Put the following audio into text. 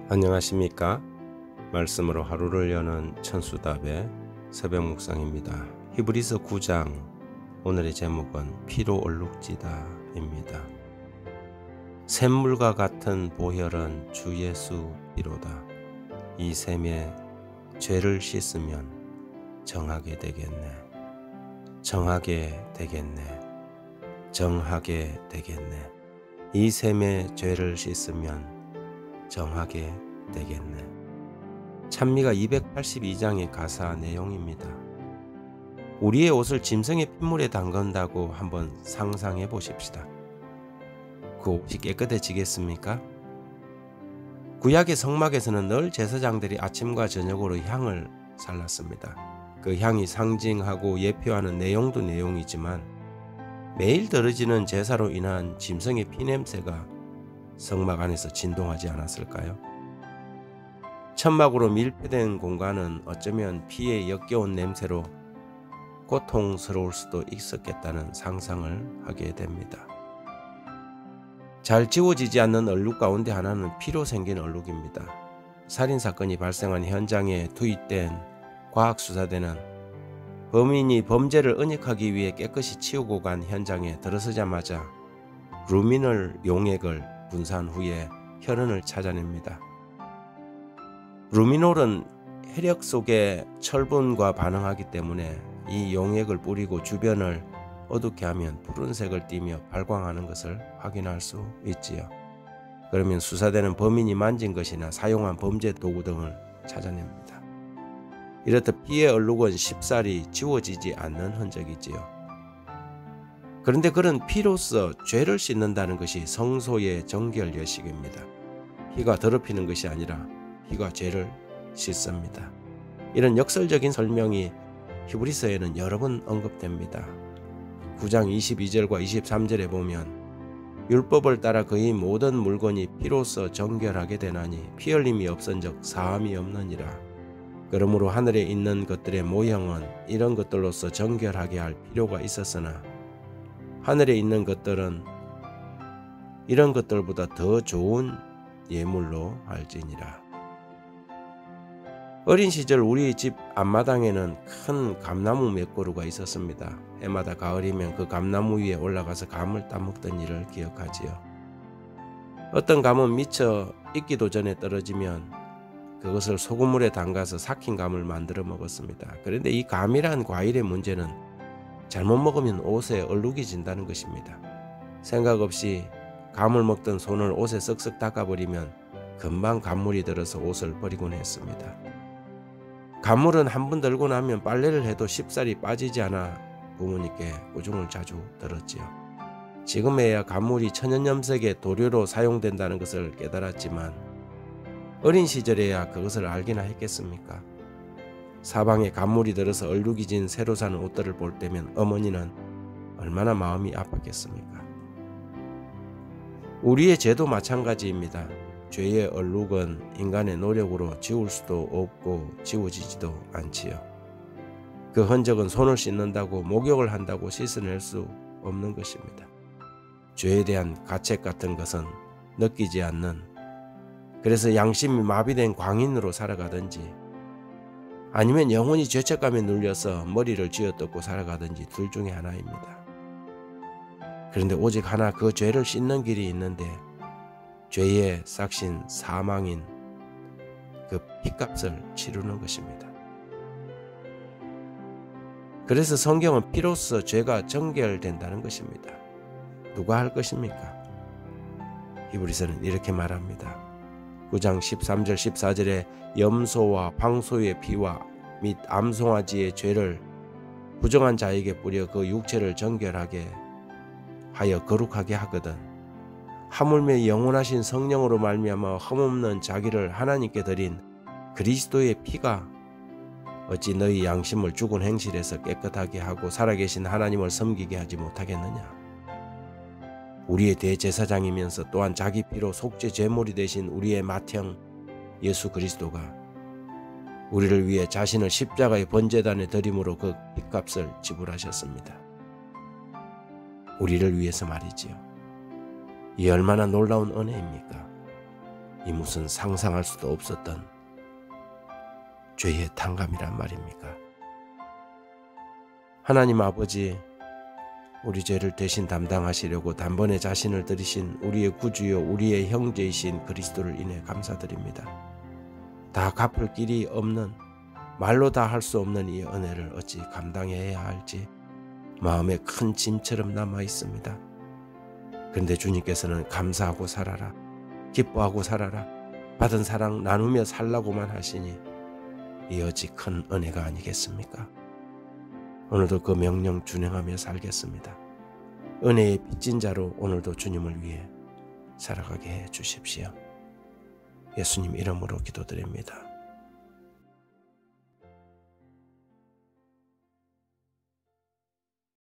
안녕하십니까? 말씀으로 하루를 여는 천수답의 새벽 묵상입니다. 히브리서 9장 오늘의 제목은 피로 얼룩지다입니다. 샘물과 같은 보혈은 주 예수 피로다. 이 샘에 죄를 씻으면 정하게 되겠네. 정하게 되겠네. 정하게 되겠네. 이 샘에 죄를 씻으면 정하게 되겠네. 찬미가 282장의 가사 내용입니다. 우리의 옷을 짐승의 핏물에 담근다고 한번 상상해 보십시다. 그 옷이 깨끗해지겠습니까? 구약의 성막에서는 늘 제사장들이 아침과 저녁으로 향을 살랐습니다. 그 향이 상징하고 예표하는 내용도 내용이지만 매일 들어지는 제사로 인한 짐승의 피냄새가 성막 안에서 진동하지 않았을까요? 천막으로 밀폐된 공간은 어쩌면 피에 역겨운 냄새로 고통스러울 수도 있었겠다는 상상을 하게 됩니다. 잘 지워지지 않는 얼룩 가운데 하나는 피로 생긴 얼룩입니다. 살인사건이 발생한 현장에 투입된 과학수사대는 범인이 범죄를 은닉하기 위해 깨끗이 치우고 간 현장에 들어서자마자 루미놀 용액을 분사한 후에 혈흔을 찾아냅니다. 루미놀은 혈액 속의 철분과 반응하기 때문에 이 용액을 뿌리고 주변을 어둡게 하면 푸른색을 띠며 발광하는 것을 확인할 수 있지요. 그러면 수사대는 범인이 만진 것이나 사용한 범죄 도구 등을 찾아냅니다. 이렇듯 피의 얼룩은 쉽사리 지워지지 않는 흔적이지요. 그런데 그런 피로써 죄를 씻는다는 것이 성소의 정결 예식입니다. 피가 더럽히는 것이 아니라 피가 죄를 씻습니다. 이런 역설적인 설명이 히브리서에는 여러 번 언급됩니다. 9장 22절과 23절에 보면 율법을 따라 그의 모든 물건이 피로써 정결하게 되나니 피 흘림이 없은즉 사함이 없느니라. 그러므로 하늘에 있는 것들의 모형은 이런 것들로서 정결하게 할 필요가 있었으나 하늘에 있는 것들은 이런 것들보다 더 좋은 예물로 할지니라. 어린 시절 우리 집 앞마당에는 큰 감나무 몇 그루가 있었습니다. 해마다 가을이면 그 감나무 위에 올라가서 감을 따먹던 일을 기억하지요. 어떤 감은 미처 익기도 전에 떨어지면 그것을 소금물에 담가서 삭힌 감을 만들어 먹었습니다. 그런데 이 감이란 과일의 문제는 잘못 먹으면 옷에 얼룩이 진다는 것입니다. 생각 없이 감을 먹던 손을 옷에 쓱쓱 닦아버리면 금방 감물이 들어서 옷을 버리곤 했습니다. 감물은 한 번 들고 나면 빨래를 해도 쉽사리 빠지지 않아 부모님께 꾸중을 자주 들었지요. 지금에야 감물이 천연염색의 도료로 사용된다는 것을 깨달았지만 어린 시절에야 그것을 알기나 했겠습니까? 사방에 감물이 들어서 얼룩이 진 새로 산 옷들을 볼 때면 어머니는 얼마나 마음이 아팠겠습니까? 우리의 죄도 마찬가지입니다. 죄의 얼룩은 인간의 노력으로 지울 수도 없고 지워지지도 않지요. 그 흔적은 손을 씻는다고 목욕을 한다고 씻어낼 수 없는 것입니다. 죄에 대한 가책 같은 것은 느끼지 않는, 그래서 양심이 마비된 광인으로 살아가든지 아니면 영원히 죄책감에 눌려서 머리를 쥐어뜯고 살아가든지 둘 중에 하나입니다. 그런데 오직 하나 그 죄를 씻는 길이 있는데 죄의 삭신 사망인 그 피값을 치르는 것입니다. 그래서 성경은 피로써 죄가 정결된다는 것입니다. 누가 할 것입니까? 히브리서는 이렇게 말합니다. 9장 13절 14절에 염소와 황소의 피와 및 암송아지의 죄를 부정한 자에게 뿌려 그 육체를 정결하게 하여 거룩하게 하거든 하물며 영원하신 성령으로 말미암아 흠없는 자기를 하나님께 드린 그리스도의 피가 어찌 너희 양심을 죽은 행실에서 깨끗하게 하고 살아계신 하나님을 섬기게 하지 못하겠느냐. 우리의 대제사장이면서 또한 자기 피로 속죄 제물이 되신 우리의 맏형 예수 그리스도가 우리를 위해 자신을 십자가의 번제단에 드림으로 그 핏값을 지불하셨습니다. 우리를 위해서 말이지요. 이 얼마나 놀라운 은혜입니까? 이 무슨 상상할 수도 없었던 죄의 탕감이란 말입니까? 하나님 아버지, 우리 죄를 대신 담당하시려고 단번에 자신을 들이신 우리의 구주요 우리의 형제이신 그리스도를 인해 감사드립니다. 다 갚을 길이 없는, 말로 다 할 수 없는 이 은혜를 어찌 감당해야 할지 마음에 큰 짐처럼 남아 있습니다. 그런데 주님께서는 감사하고 살아라, 기뻐하고 살아라, 받은 사랑 나누며 살라고만 하시니 이 어찌 큰 은혜가 아니겠습니까? 오늘도 그 명령 준행하며 살겠습니다. 은혜의 빚진 자로 오늘도 주님을 위해 살아가게 해 주십시오. 예수님 이름으로 기도드립니다.